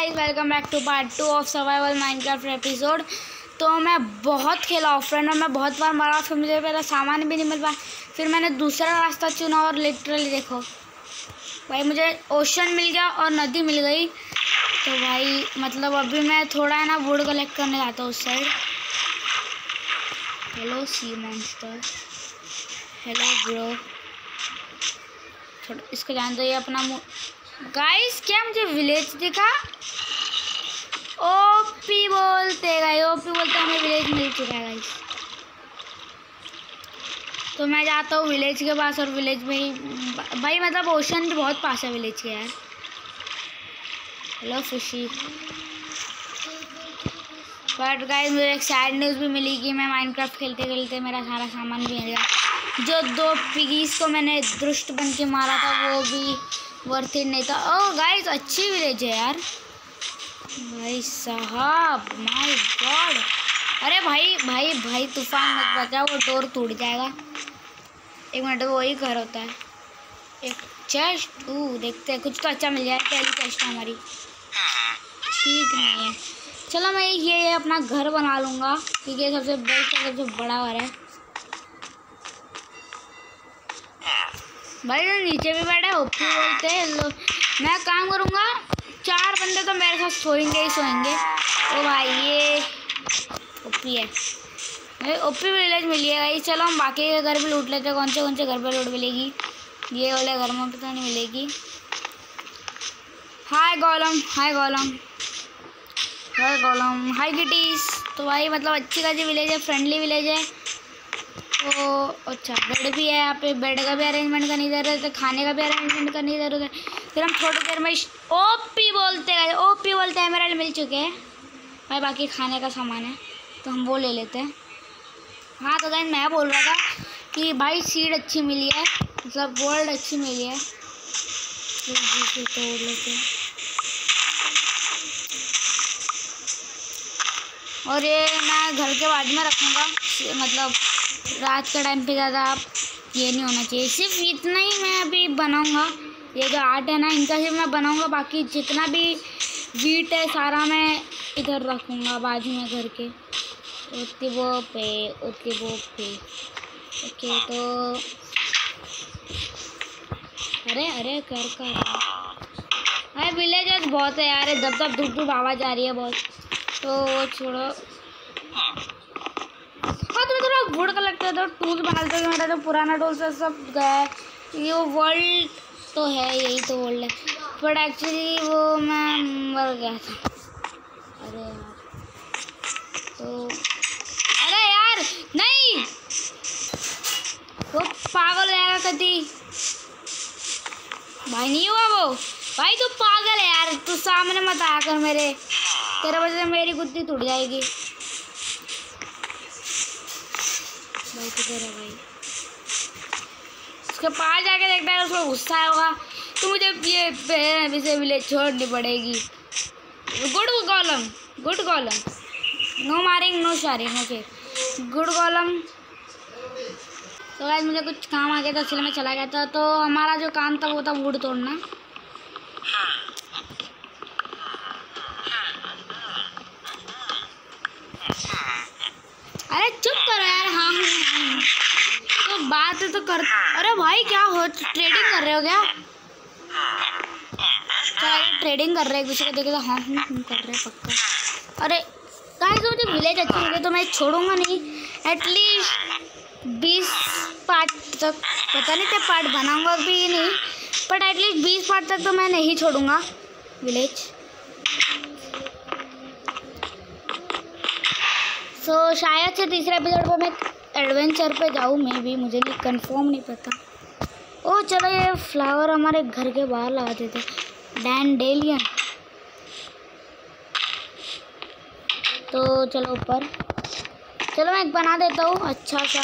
Guys, welcome back to part 2 of survival Minecraft episode. तो मैं बहुत खेला ऑफलाइन और मैं बहुत बार मारा, फिर मुझे मेरा सामान भी नहीं मिल पाया। फिर मैंने दूसरा रास्ता चुना और लिटरली देखो भाई, मुझे ओशन मिल गया और नदी मिल गई। तो भाई मतलब अभी मैं थोड़ा है ना वुड कलेक्ट करने जाता हूँ उस साइड। Hello sea monster, hello bro. थोड़ा इसको जान दो, ये अपना गाइस क्या मुझे विलेज दिखा? ओपी बोलते गाइस, ओपी बोलते हमें विलेज मिल चुका है गाइस। तो मैं जाता हूँ विलेज के पास और विलेज में ही भाई मतलब ओशन भी बहुत पास है विलेज के यार। Hello fishy. बट गाइस मुझे एक सैड न्यूज़ भी मिली कि मैं माइनक्राफ्ट खेलते खेलते मेरा सारा सामान भी मिल गया। जो 2 पिगीज को मैंने दुष्ट बन के मारा था वो भी वर्थ इट नहीं था। ओह गाइस अच्छी विलेज है यार भाई साहब, माय गॉड। अरे भाई भाई भाई तूफान मत बचा, वो डोर टूट जाएगा। एक मिनट, वही घर होता है। एक चेस्ट, देखते हैं कुछ तो अच्छा मिल जाए। पहली चेस्ट हमारी ठीक नहीं है। चलो मैं ये अपना घर बना लूँगा क्योंकि ये सबसे बेस्ट है, सबसे बड़ा घर है भाई। तो नीचे भी बैठे ओपी बोलते हैं। मैं काम करूँगा, 4 बंदे तो मेरे साथ सोएंगे ही सोएंगे। ओ भाई ये ओपी है भाई, ओपी विलेज मिली है भाई। चलो हम बाकी के घर भी लूट लेते हैं। कौन से घर पे लूट मिलेगी? ये वाले घर में तो नहीं मिलेगी। हाय गोलम, हाय गोलम, हाय गोलम, हाय गिटीज। तो भाई मतलब अच्छी खासी विलेज है, फ्रेंडली विलेज है। तो अच्छा बेड भी है यहाँ पे, बेड का भी अरेंजमेंट करनी ज़रूरत है, खाने का भी अरेंजमेंट करनी ज़रूरत है। फिर हम थोड़ी देर में ओपी बोलते हैं, ओपी बोलते हैं एमराल्ड मिल चुके हैं भाई। बाकी खाने का सामान है तो हम वो ले लेते हैं। हाँ तो गाइस मैं बोल रहा था कि भाई सीड अच्छी मिली है, मतलब वर्ल्ड अच्छी मिली है। तोड़ लेते हैं। और ये मैं घर के बाजू में रखूँगा, मतलब रात के टाइम पे ज़्यादा ये नहीं होना चाहिए। सिर्फ इतना ही मैं अभी बनाऊँगा। ये जो आर्ट है ना इनका सिर्फ मैं बनाऊँगा, बाकी जितना भी वीट है सारा मैं इधर रखूँगा बाजू में घर के। उतनी वो पे ओके। तो अरे कर अरे विलेजर्स बहुत है यार, दब धूप आवाज़ आ रही है बहुत। तो वो छोड़ो। हाँ तुम्हें थोड़ा वुड कलेक्ट करते हो, टूल बना लेते हो। मेरा जो पुराना टूल से सब गया है। ये वर्ल्ड तो है, यही तो वर्ल्ड है, बट एक्चुअली वो मैं मर गया था। अरे यार तो अरे यार नहीं, वो पागल हो जाएगा कभी भाई। नहीं हुआ वो भाई, तू पागल है यार। तू सामने मत आया कर मेरे, तेरे वजह से मेरी कुत्ती टूट जाएगी भाई। किधर है भाई? उसके पास जाके देखता है, उसको गुस्सा होगा तो मुझे ये विलेज छोड़नी पड़ेगी। Good column, good column, no मारिंग no sharing, okay good column. तो आज मुझे कुछ काम आ गया था इसलिए मैं चला गया था। तो हमारा जो काम था वो था वुड तोड़ना। अरे चुप करो यार। हाँ तो बात तो कर। अरे भाई क्या हो, ट्रेडिंग कर रहे हो क्या? चलो ट्रेडिंग कर रहे हैं एक दूसरे को देखे तो। हाँ कर रहे हैं पक्का। अरे गाइस मुझे विलेज अच्छी लगे तो मैं छोड़ूंगा नहीं। एटलीस्ट 20 पार्ट तक, पता नहीं क्या पार्ट बनाऊंगा भी नहीं, बट एटलीस्ट 20 पार्ट तक तो मैं नहीं छोड़ूंगा विलेज। तो शायद से तीसरे एपिसोड पर मैं एडवेंचर पे जाऊँ, मैं भी, मुझे भी कंफर्म नहीं पता। ओ चलो ये फ्लावर हमारे घर के बाहर लगा देते, डैंडेलियन। तो चलो ऊपर, चलो मैं एक बना देता हूँ अच्छा सा।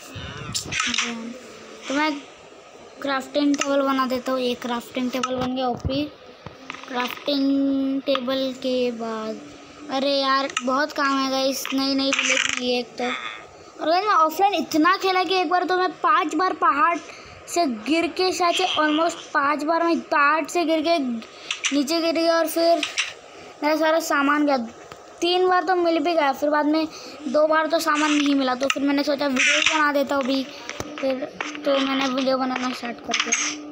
तो मैं क्राफ्टिंग टेबल बना देता हूँ। एक क्राफ्टिंग टेबल बन गया ओपी। क्राफ्टिंग टेबल के बाद अरे यार बहुत काम है गाइस, नई विलेज मिली है एक तो। और गाइस मैं ऑफलाइन इतना खेला कि एक बार तो मैं 5 बार पहाड़ से गिर के, शायद से ऑलमोस्ट 5 बार मैं पहाड़ से गिर के नीचे गिर गया और फिर मेरा सारा सामान गया। 3 बार तो मिल भी गया, फिर बाद में 2 बार तो सामान नहीं मिला, तो फिर मैंने सोचा वीडियो बना देता हूँ अभी। फिर तो मैंने वीडियो बनाना स्टार्ट कर दिया।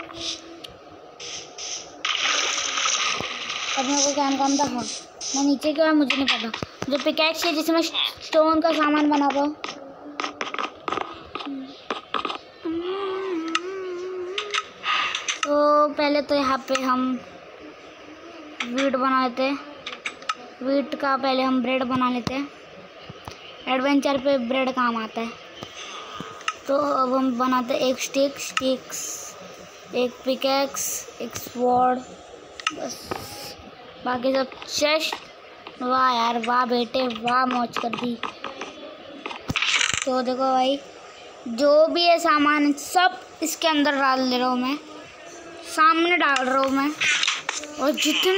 अब मेरे को क्या काम था, हाँ मैं नीचे क्या है मुझे नहीं पता। जो पिकैक्स है जिसमें स्टोन का सामान बना हुआ। तो पहले तो यहाँ पे हम वीट बना लेते, वीट का पहले हम ब्रेड बना लेते हैं। एडवेंचर पे ब्रेड काम आता है। तो अब हम बनाते एक स्टिक्स, एक पिकैक्स, एक स्वॉर्ड, बस बाकी सब चेस्ट। वाह यार वाह बेटे वाह, मौज कर दी। तो देखो भाई जो भी है सामान सब इसके अंदर डाल दे रहा हूँ मैं, सामने डाल रहा हूँ मैं। और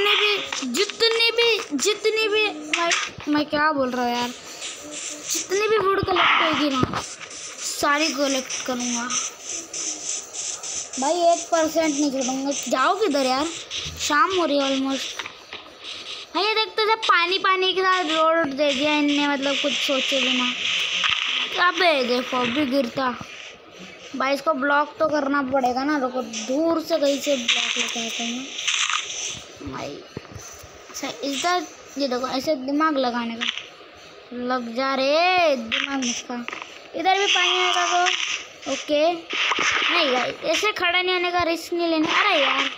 जितनी भी भाई मैं क्या बोल रहा हूँ यार, जितनी भी वुड कलेक्ट होगी ना सारी कलेक्ट करूँगा भाई, 1% नहीं छोड़ूंगा। जाओ किधर यार, शाम हो रही है ऑलमोस्ट। भाई ये देखते थे पानी के साथ रोड दे दिया इनने, मतलब कुछ सोचे बिना। अबे देखो अभी गिरता भाई, इसको ब्लॉक तो करना पड़ेगा ना। रुको दूर से कहीं से ब्लॉक लेके आते हैं भाई। इधर ये देखो ऐसे दिमाग लगाने का, लग जा रे दिमाग मुझका। इधर भी पानी आएगा तो ओके, नहीं भाई ऐसे खड़ा नहीं होने का रिस्क नहीं लेना। अरे यार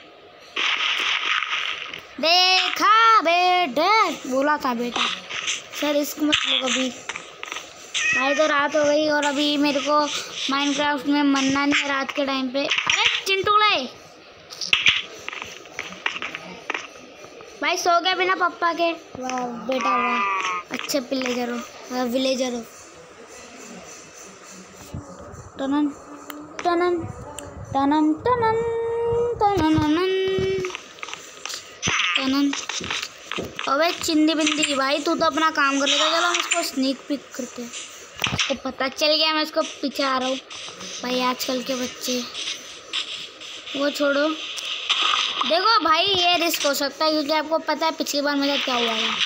देखा बेटे, बोला था बेटा सर रिस्क मत लो कभी भाई। तो रात हो गई और अभी मेरे को माइनक्राफ्ट में मरना नहीं है रात के टाइम पे। अरे चिंटूले भाई सो गया बिना पापा के। वाह बेटा वाह, अच्छे विलेजर हो। टनन टनन टनन टनन टनन टनन। अबे चिंदी बिंदी भाई तू तो अपना काम कर लेगा। चलो हम इसको स्नीक पिक करते हैं। इसको पता चल गया मैं इसको पीछे आ रहा हूँ भाई। आजकल के बच्चे वो छोड़ो, देखो भाई ये रिस्क हो सकता है क्योंकि आपको पता है पिछली बार मेरा क्या हुआ है।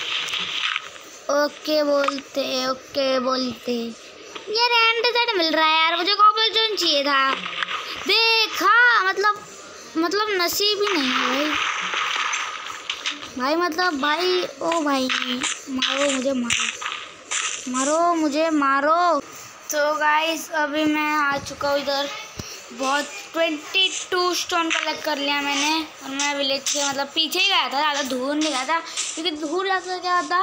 ओके बोलते यार एंड मिल रहा है यार, मुझे कॉबलस्टोन चाहिए था। देखा मतलब नसीब ही नहीं है भाई मतलब भाई। ओ भाई मारो मुझे मारो। तो गाइस अभी मैं आ चुका हूँ इधर। बहुत 22 स्टोन कलेक्ट कर लिया मैंने। और मैं विलेज के मतलब पीछे ही गया था, ज़्यादा दूर नहीं गया था क्योंकि दूर जाकर क्या होता,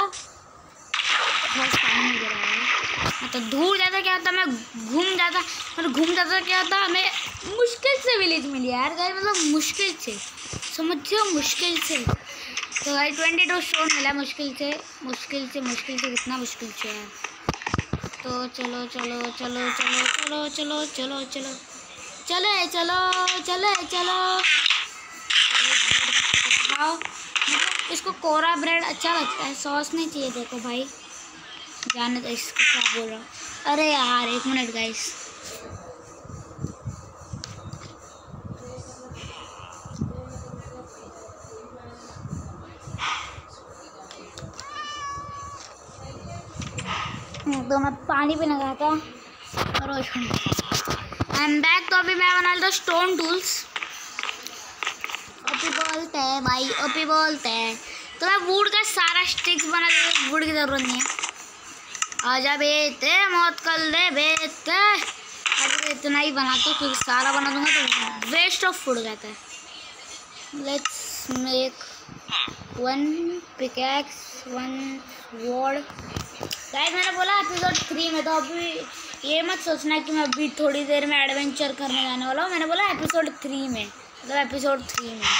मतलब दूर जाता क्या होता मैं घूम जाता क्या होता, मैं मुश्किल से विलेज मिली यार गाइस, मतलब मुश्किल से समझिए, मुश्किल से। तो भाई 22 स्टोन मिला मुश्किल से कितना मुश्किल से यार। तो चलो खाओ। मतलब इसको कोरा ब्रेड अच्छा लगता है, सॉस नहीं चाहिए। देखो भाई जाने तो इसको क्या बोल रहा हूँ। अरे यार 1 मिनट गाइस, तो मैं पानी पीने गया था और आई एम बैक। तो अभी मैं बना लेता स्टोन टूल्स। ओपी बोलते हैं तो मैं वुड का सारा स्टिक्स बना देता, वुड की ज़रूरत नहीं है। आजा बेटे मौत कर दे बेटे। अभी इतना ही बनाता हूँ क्योंकि सारा बना दूंगा तो वेस्ट ऑफ फूड जाता है। Let's make 1 pickaxe 1 sword. Guys मैंने बोला एपिसोड 3 में, तो अभी ये मत सोचना कि मैं अभी थोड़ी देर में एडवेंचर करने जाने वाला हूँ। मैंने बोला एपिसोड 3 में, मतलब एपिसोड 3 में।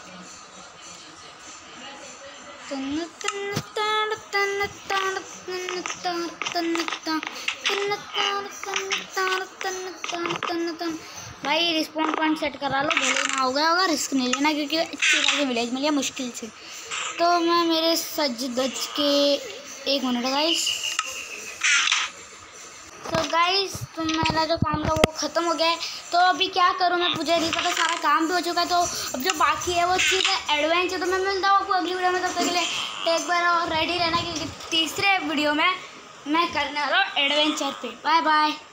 भाई रिस्पॉन्स पॉइंट सेट करा लो, भले ना हो गया होगा, रिस्क नहीं लेना क्योंकि अच्छी खासी विलेज मिली है मुश्किल से। तो मैं मेरे सज धज के 1 मिनट गाइस। तो गाइस तो मेरा जो काम था वो ख़त्म हो गया है। तो अभी क्या करूँ मैं, मुझे नहीं पता, सारा काम भी हो चुका है। तो अब जो बाकी है वो चीज़ है एडवेंचर। तो मैं मिलता हूँ आपको अगली वीडियो में, तब तक के लिए टेक बार और रेडी रहना, क्योंकि तीसरे वीडियो में मैं करने वाला हूँ एडवेंचर पे। Bye bye.